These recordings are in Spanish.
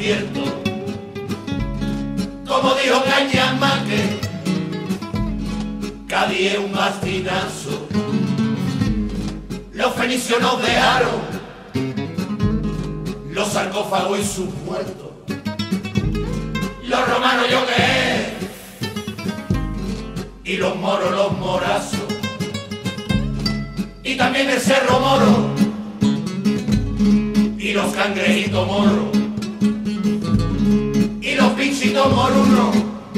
cierto, como dijo Cañamaque, Cádiz es un bastinazo. Los fenicios nos dejaron los sarcófagos y sus muertos. Los romanos yo qué, y los moros los morazos, y también el Cerro Moro y los cangrejitos moros y los pinchitos morunos.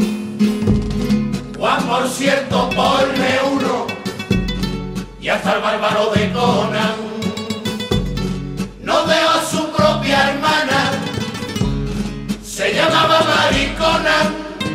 Juan, por cierto, ponme uno, y hasta el bárbaro de Conan no dejó a su propia hermana, se llamaba Maricona,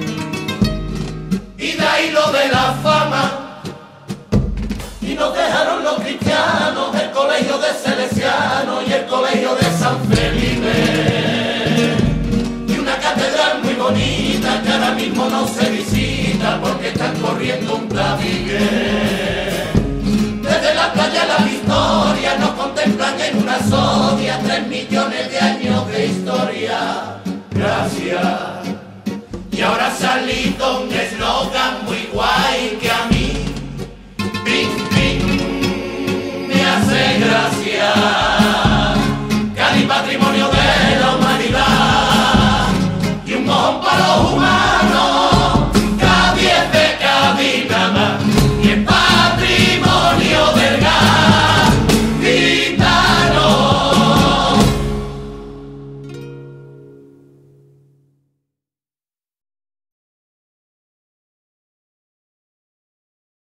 y de ahí lo de la fama. Y nos dejaron los cristianos el colegio de Salesianos y el colegio de San Felipe, y una catedral muy bonita que ahora mismo no se visita porque están corriendo un tabique. Desde la playa La Victoria nos contemplan en una sodia 3 millones de años de historia. Gracias. Y ahora Salí, donde